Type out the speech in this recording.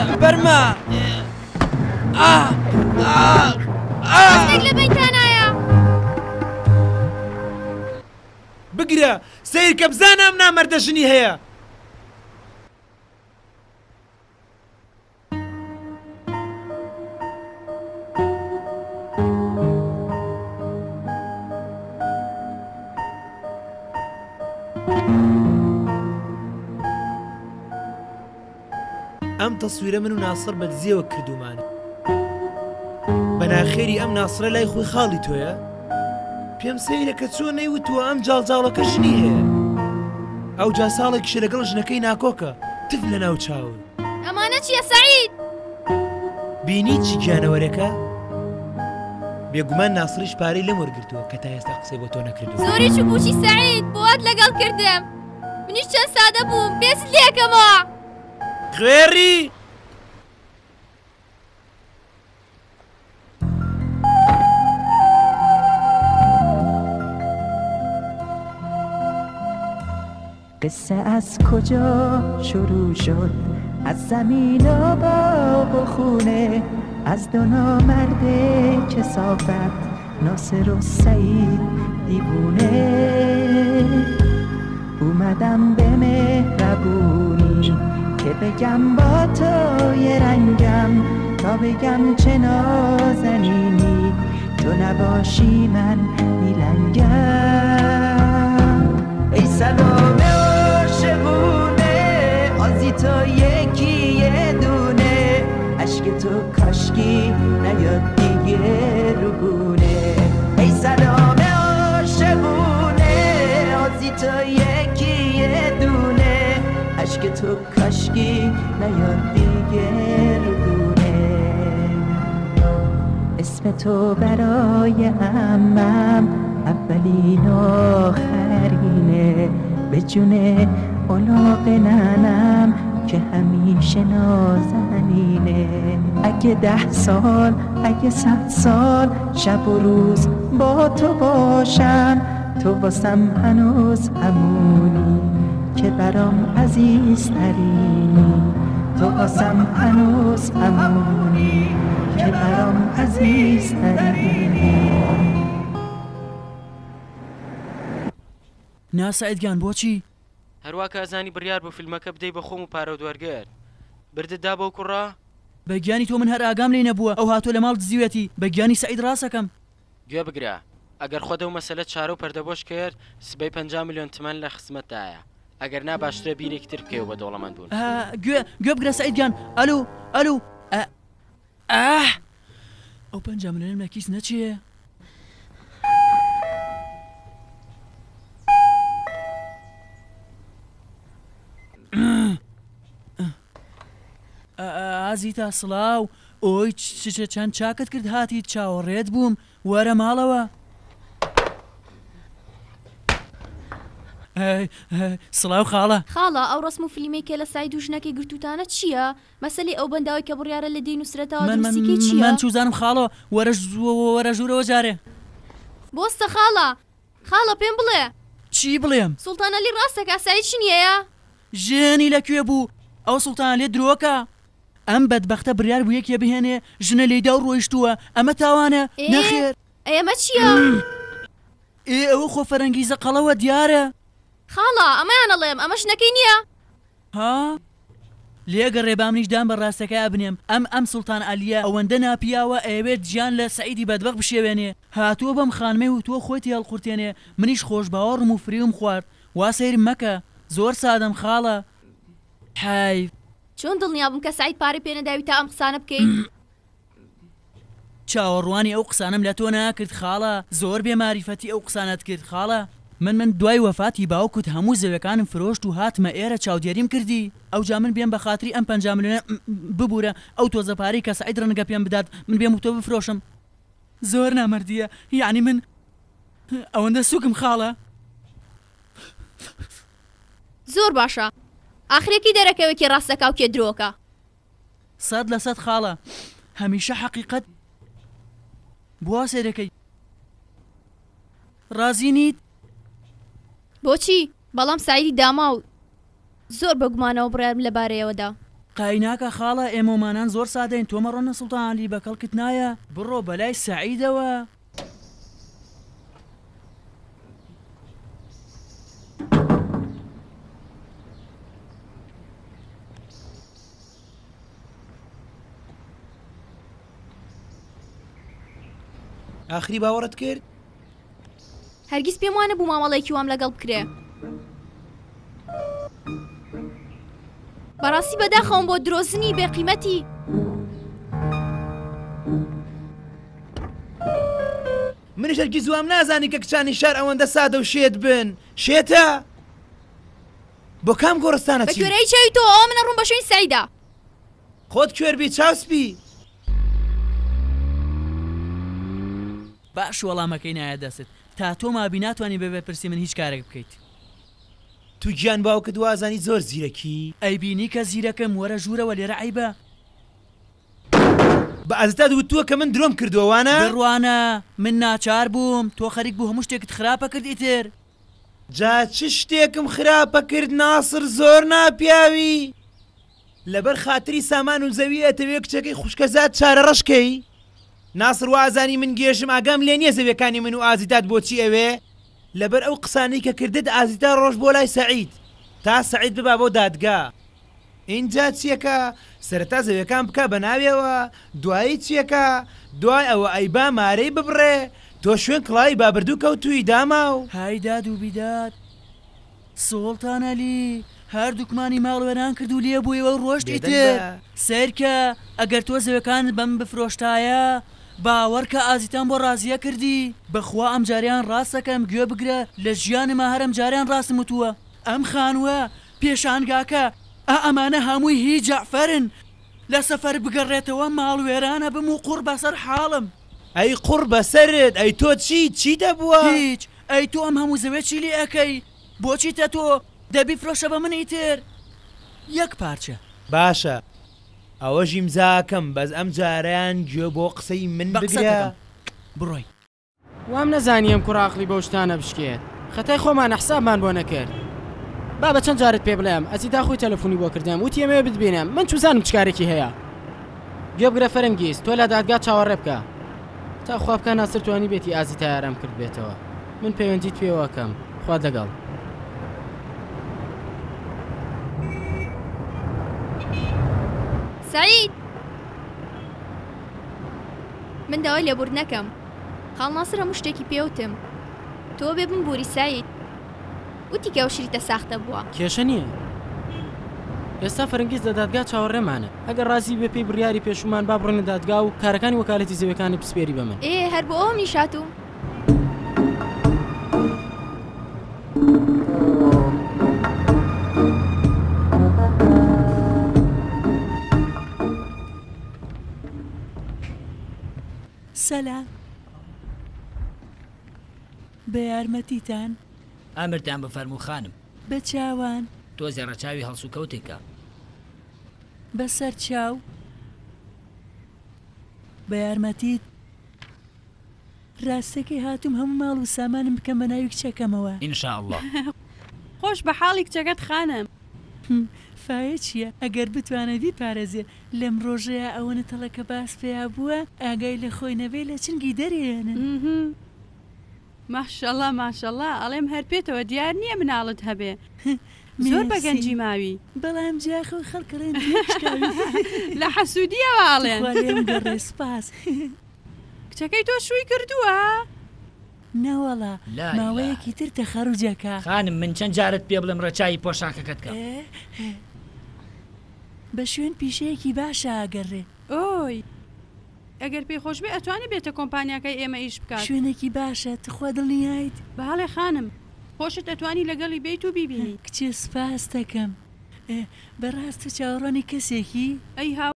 بەرمە هەستێک لە بەیتانایە بگرە سیر کە بزانم نامەردەژنی هەیە ئەم تەسویرە من و ناسر بەدزیەوە کردومانە بەناخێری ئەم ناسرە لای خۆی خاڵی تۆیە پێم سەیرە کە چۆن نەیوتووە ئەم جاڵجاڵەکە ژنی هەیە ئەو جا ساڵێکیشە لەگەڵ ژنەکەی ناکۆکە تف لە ناو چاون ئەمانە چییە سەعید؟ بینی چی گیانەوەرەکە؟ بێگومان ناسریش پارەی لەم وەرگرتووە کە تا ئێستا قسەی بۆ تۆ نەکردووە زۆری چوبوچی سەعید بۆات لەگەڵ کردم منیش چەند سادە بووم پێست لێکەمەوە خوێری قصه از کجا شروع شد از زمین و باغ و خونه از دو نامرد کثافت ناصر و سعید دیوونه اومدم به مهربونی که بگم با تو یه رنگم تا بگم چه نازنینی تو نباشی من میلنگم ای سلام عاشقونه آزی تو یکی یه دونه عشق تو کاشکی نیاد دیگه روگونه ای سلام عاشقونه آزی تو یکی یه دونه عشق تو کاشکی نیاد دیگه روگونه اسم تو برای عمم اولین آخرینه به جون الاغ ننم که همیشه نازنینه اگه 10 سال اگه 100 سال شب و روز با تو باشم تو واسم هنوز همونی که برام عزیزترینی تو واسم هنوز همونی که برام عزیزترینی ناسعیدگان بۆچی؟ هەروە کازانی بڕیار بۆ فیلمەکە بدەی بە خۆم و پارە دووەرگەر بردتدا بەو کوڕا؟ بەگیانی تۆ من هەر ئاگام لێ نەبووە ئەو هاتۆ لە ماڵ دزیوەتی بەگیانی سعید ڕاستەکەم گوێ بگرە ئەگەر خۆدە و مەسەلە چارە و پەردەبۆش کرد سبەی 50 میلیۆن تمەن لە خزمەتدایە ئەگەر نا باشترە بیرێکی تر بکەوە بە دەوڵەمەند بوون گوێ بگرە سعیدگان ئەلو ئەو 50 میلیۆن لە کیس نەچێ ئازیتا سڵاو ئۆی چەند چاکت کرد هاتی چاوەڕێت بووم وەرە ماڵەوە سڵاو خاڵە ئەو ڕسم و فیلمێکە لە سای دوژنەکەی گرتوتانە چییە؟ مەسەلی ئەو بەنداوی کە بڕیارە لە دین و سرەتەوە دروستیکەی چییە؟ من چوزانم خاڵەوە وەرە ژوورەوە جارێ بۆستە خاڵە پێم بڵێ چی بڵێم؟ سوڵتانەلی ڕاستەکە سای چی نیەیە؟ ژێنی لەکوێ بوو ئەو سوڵتان لێ درۆکە ئەم بەدبەختە بڕیار بوو یەکێ بهێنێ ژنە لێدا و ڕۆیشتووە ئەمە تاوانە نەخێر ئێمە چییە؟ ئەوە خۆ فەرەنگیزە قەڵەوە دیارە خاڵە ئەمەیانەڵێم ئەمە شنەکەی نییە؟ ها؟ لێگە ڕێبامنیشدان بە ڕاستەکە بنێم ئەم سوڵتان ئەلیە ئەوەندە ناپیاوە ئەوێت گیان لە سعیدی بەدبەخت بشێوێنێ هاتووە بەم خانمەی و تۆ خۆتی هەڵقورتێنێ منیش خۆش باوەڕم و فریوم خوارد وا سەیرم مەکە زۆر سادەم خاڵە حیف چۆن دڵنیا بووم کە سعید پارەی پێ نەداوی تا ئەم قسانە بکەیت چاوەڕوانی ئەو قسانم لە تۆ ناکرد خاڵە زۆر بێماریفەتی ئەو قسانت کرد خاڵە من دوای وەفاتی باوکت هەموو زەویەکانم فرۆشت و هاتمە ئێرە چاودێریم کردی ئەو جا من بێم بە خاتری ئەم 50 میلیۆنە ببوورە ئەو تۆزە پارەی کە سعید ڕەنگە پێم بدات من بێم و تۆ بفرۆشم زۆر نامەردیە یعنی من ئەوەندە سووکم خاڵە زۆر باشە ئاخرێکی دەرەکەوێکی ڕاستەکە و کێ درۆکە 100% خاڵە هەمیشە حەقیقەت بوا سێرەکەی ڕازی نیت بۆچی بەڵام سعیدی داما و زۆر بەگومانەوە بڕیارم لەبارەیەوەدا قایناکە خاڵە ئێمەمانان زۆر سادەین تۆمە ڕۆنە سوڵتانی بە کەڵکت نایە بڕۆ بەلای سەعیدەوە. ئاخری باوەڕت کرد؟ هەرگیز پێم وانە بوو مامەڵێکی وام لەگەڵ بکرێ. بەڕاستی بەداخەوم بۆ درۆزنی بێقیمەتی. منیش هەرگیز وام نازانی کە کچانی شار ئەوەندە سادە و شێت بن. شێتە؟ بۆ کام گۆڕستانە بە چی؟ کوێرەی چاوی تۆ ئەوە منە ڕوون بە شوێنی سەعیدا. خۆت کوێربی چاوسپی. باش وەڵامەکەی نایە دەست تا تۆ مابی ناتوانانی بەبێ پرسی من هیچ کارێک بکەیت. تو گیان باوکت وازانی زۆر زیرەکی. ئەیبینی کە زیرەکەم وەرە ژوورەوە لێرە عیبە. بە ئازتا دووتووە کە من درۆم کردووانە؟ بڕوانە من ناچار بووم تۆ خەریک بوو هەموو شتێکت خراپە کرد ئیتر. جا چ شتێکم خراپە کرد ناسر زۆر ناپیاوی لەبەر خاتری سامان و زەوی ئەتەوێ کچەکەی خوشکەزات چارە ڕەشکەی. ناسر وازانی من گێژم ئاگام لێ نییە زەویەکانی من و ئازیتات بۆچی ئەوێ لەبەر ئەو قسانەی کە کردت ئازیتا ڕۆژ بۆ لای سەعید تا سەعید ببا بۆ دادگا. اینجا چیەکە سەرەتا زەویەکان بکە بە ناویەوە دوایی چیەکە دوای ئەوە ئەیبا مارەی ببڕێ تۆ شوێن کڵای بابردوو کەوتووی داما و هایداد و بیداد سوڵتانەلی هەردووکمانی ماڵوێران کرد و لێ بوویەوە ڕۆشت ئیتر سیرکە ئەگەر تۆ زەوەکان بەم بفرۆشتایە باوەڕکە ئازیتان بۆ ڕازیە کردی بەخوا ئەم جاریان ڕاستەکەم گوێ بگرە لە ژیانما هەرم جاریان ڕاستم وتووە ئەم خانووە پێشانگاکە ئەمانە هەمووی هیچ جعفەرن لە سەفەر بگەڕێتەوە ماڵوێرانە بم و قوڕ بەسەر حاڵم. ئەی قوڕ بەسەرت ئەی تۆ چی دەبووە؟ هیچ ئەی تۆ ئەم هەموو زەوێ چی لێ ئەەکەی بۆچی تە تۆ دەبی فرۆشە بە من ئیتر یەک پارچە باشە ئەوە ژیمزاکەم بەس ئەم جاریان گوێ بۆ قسەی من بگرە بڕۆی. وام نەزانی ئەم کوڕاقلی بەو شتانە بشکێت خەتای خۆمان حسابمان بۆ نەکرد. با بە چەند جارت پێ بڵێم ئەزیدا خۆی تەلەفۆنی بۆ کردم وتی ئەمەوێ بتبینم من چوزانم چکارێکی هەیە. گوێ بگرە فەرەنگیز تۆ لە دادگا چاوەڕێ بکە تا خوا بکە ناسر توانی بێتی ئازیتا یارم کرد بێتەوە. من پەیوەندیت پێوەکەم خوا دەگەڵ. سعید من داوای لێبور نەکەم خاڵ ناسر هەموو شتێکی پێوتم تۆ بێ بمبووری سعید وتی کە ئەو شریتە ساختە بووە کێشە نییە ئێستا فەرنگیز لە دادگا چاوەڕێمانە ئەگەر ڕازی بە پێی بڕیاری پێشومان با بڕۆنە دادگا و کارەکانی وەکالەتی زەویەکانی پسپێری بە من. هەر بۆ ئەوم نیشاتوو. سەلام بە یارمەتیتان ئامرتان بفەرموو خانم بە چاوان تۆزێ ڕەچاوی هەڵسو کەوتێکە بەسەر چاو بە یارمەتیت ڕاستەکەی هاتووم هەموو ماڵ و سامانم بکەم بە ناوی کچەکەمەوە ئینشاءڵڵا. خۆش بە حاڵی کچەکەت خانم. فایە چییە ئەگەر بتوانە بیپارێزێ لەم ڕۆژەیە ئەوەنە تەڵەکە باس پێیا بووە ئاگای لە خۆی نەبێ لە چنگی دەرێنن. ماشەڵڵا ماشەڵڵا ئەڵێم هەر پێتەوە دیار نییە مناڵت هەبێ زۆر بەگەنجی ماوی بەڵام جاخە خەڵکڕێن لە حەسوودیەوە ئاڵێن سپاس. کچەکەی تۆ شووی کردووە؟ نەوەڵا ماوەیەکی تر تەخەڕوجەکە. خانم من چەند جارت پێ بڵم ڕەچاوی پۆشاکەکەت کە بە شوێن پیشەیەکی باشە ئاگەڕێ. ئۆی ئەگەر پێی خۆش بێ ئەتوانێت بێتە کۆمپانیاکەی ئێمە ئیش بکات. شوێنێکی باشە تخوا دڵنیایت؟ بەڵێ خانم خۆشت ئەتوانی لەگەڵی بیت و بیبینی. کچێ سپاس دەکەم بەڕاست چاوەڕانی کەسێکی ئەی